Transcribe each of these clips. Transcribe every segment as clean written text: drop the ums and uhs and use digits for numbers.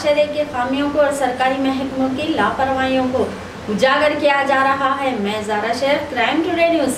माशरे की खामियों को और सरकारी महकमों की लापरवाहियों को उजागर किया जा रहा है। मैं Zara Shaikh, crime today news.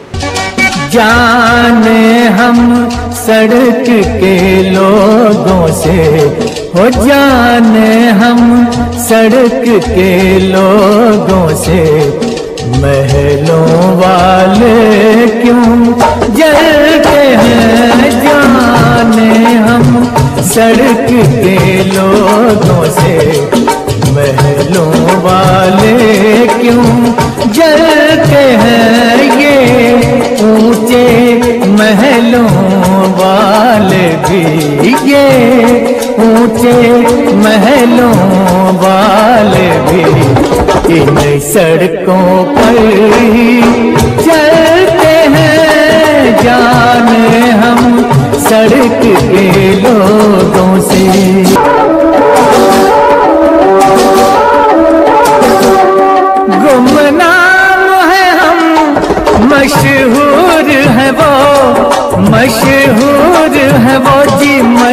जाने हम सड़क के लोगों से, हो जाने हम सड़क के लोगों से, महलों वाले क्यों जलते हैं। जाने हम सड़क के लोगों से, महलों वाले क्यों जलते हैं। ये ऊंचे महलों वाले भी, ये ऊंचे महलों वाले भी इन सड़कों पर चलते हैं। जाने हम सड़क के लोगों से। गुमनाम है हम, मशहूर है वो, मशहूर है वो जी,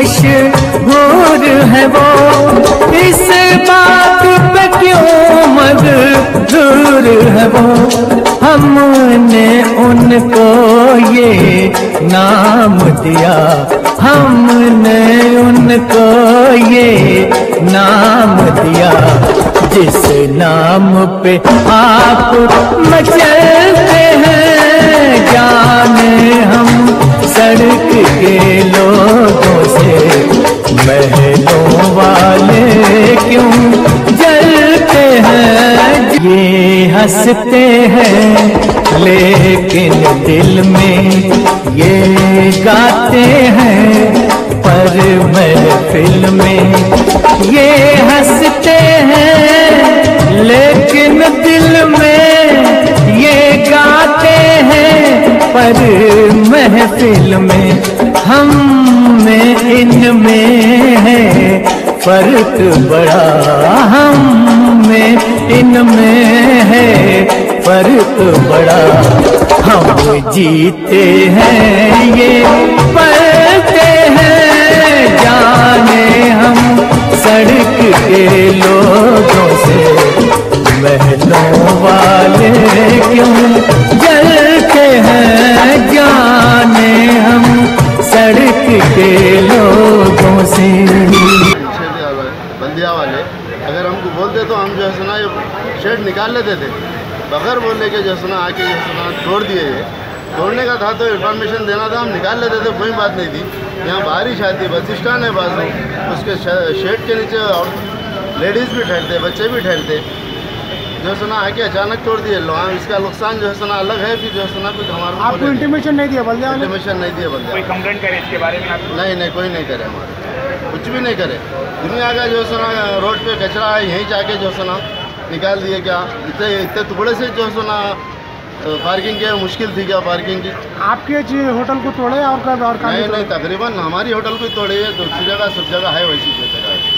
मशहूर है वो। इस बात पे क्यों मजबूर है वो। हमने उनको ये नाम दिया, हमने उनको ये नाम दिया, जिस नाम पे आप मचलते हैं। जाने हम सड़क के लोगों से, महलों वाले क्यों जलते हैं। ये हंसते हैं लेकिन दिल में ये गाते हैं, पर महफिल में ये हंसते हैं लेकिन दिल में ये गाते हैं, पर महफिल में हम में इनमें है फर्क बड़ा। हम में इनमें है फर्क बड़ा। हम जीते हैं ये पलते हैं। जाने हम सड़क के लोगों से, महलों वाले क्यों जलते हैं। जाने हम सड़क के लोगों से। बंदिया वाले अगर हमको बोलते तो हम जो है सुना ये शेड निकाल लेते थे, बगैर बोलने के जो सुना आके जो सुना तोड़ दिए। ये तोड़ने का था तो इन्फॉर्मेशन देना था, हम निकाल लेते थे, कोई बात नहीं थी। यहाँ बारिश आती, बस स्टैंड है बाजू, उसके शेड के नीचे और लेडीज़ भी ठहरते, बच्चे भी ठहरते। जो सुना आके अचानक तोड़ दिए लोग, इसका नुकसान जो है सुना अलग है। फिर जो है सुना कुछ हमारे आपको इंटीमेशन नहीं दिया बल्दिया? इंटीमेशन नहीं दिया बल्दिया। कोई कंप्लेंट करे इसके बारे में? नहीं, कोई नहीं करे, हमारे कुछ भी नहीं करे। दुनिया का जो सुना रोड पे कचरा है, यहीं जाके जो सुना निकाल दिए। क्या इतने टुकड़े से जो सुना पार्किंग की मुश्किल थी क्या पार्किंग की? आपके होटल को तोड़े और कब और नहीं, तकरीबन हमारी होटल को तोड़े है। दूसरी जगह सब जगह है वैसी जगह है।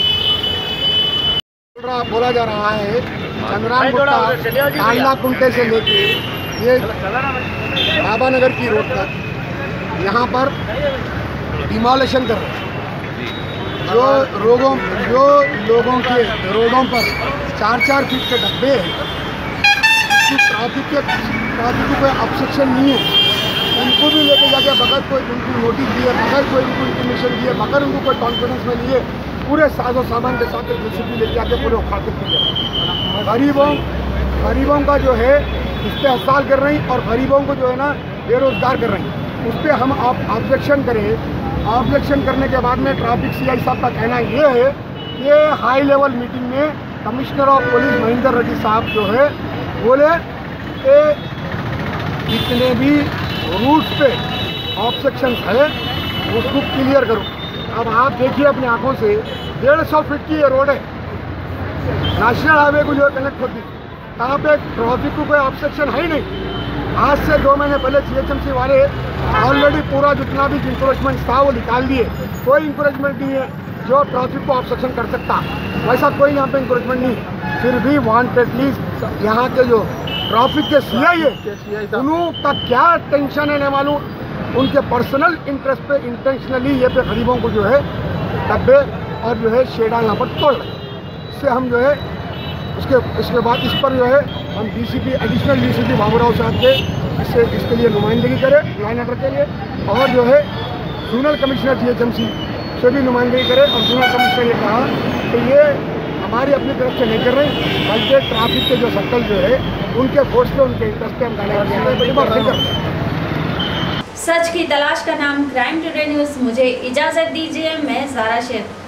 बोला जा रहा है चंद्रान कांडला कुंटे से लेके ये बाबा नगर की रोड तक यहाँ पर डिमोलिशन कर रहे हैं। जो लोगों के रोडों पर 4-4 फीट के डब्बे हैं, ट्रैफिक को ऑब्स्ट्रक्शन नहीं है, उनको भी लेके जाके बगैर कोई उनको नोटिस दिए, बगैर कोई उनको इंटीमेशन दिए, बगैर उनको कोई कॉन्फिडेंस में लिए, पूरे साजो सामान के साथ जेसीबी लेके आके पूरे उखाड़ के किए। गरीबों का जो है इस पर हड़ताल कर रही और गरीबों को जो है ना बेरोजगार कर रही, उस पर हम ऑब्जेक्शन करें। ऑब्जेक्शन करने के बाद में ट्रैफिक सीआई साहब का कहना ये है, ये हाई लेवल मीटिंग में commissioner of police Mahendra Reddy साहब जो है बोले कि जितने भी रूट्स पे ऑब्जेक्शन है उसको क्लियर करो। अब आप देखिए अपनी आंखों से 150 फीट की ये रोड है, नेशनल हाईवे को जो है कनेक्ट होती, यहाँ पे ट्रैफिक को कोई ऑब्स्ट्रक्शन है ही नहीं। आज से 2 महीने पहले CHMC वाले ऑलरेडी पूरा जितना भी इंक्रोचमेंट था वो निकाल दिए। कोई इंक्रोचमेंट नहीं है जो ट्रैफिक को ऑब्स्ट्रक्शन कर सकता, वैसा कोई यहाँ पे इंक्रोचमेंट नहीं। फिर भी वांटेडली यहाँ के जो ट्रैफिक के CI है उनका क्या टेंशन है नहीं मालूम, उनके पर्सनल इंटरेस्ट पे इंटेंशनली ये पे गरीबों को जो है डब्बे और जो है शेडा यहाँ पर तोड़ रहे हैं। इससे हम जो है इसके बाद इस पर जो है हम डीसीपी एडिशनल डीसीपी बाबूराव साहब के इसके लिए नुमाइंदगी करें लाइन ऑर्डर के लिए, और जो है जोनल कमिश्नर जीएचएमसी से भी नुमाइंदगी करें। और जोनल कमिश्नर ये कहा कि ये हमारी अपनी तरफ से नहीं कर रहे, बल्कि ट्रैफिक के जो सर्कल जो है उनके फोर्स पे उनके इंटरेस्ट पे हम गाने सच की तलाश का नाम क्राइम टुडे न्यूज़। मुझे इजाज़त दीजिए, मैं ज़ारा शेख।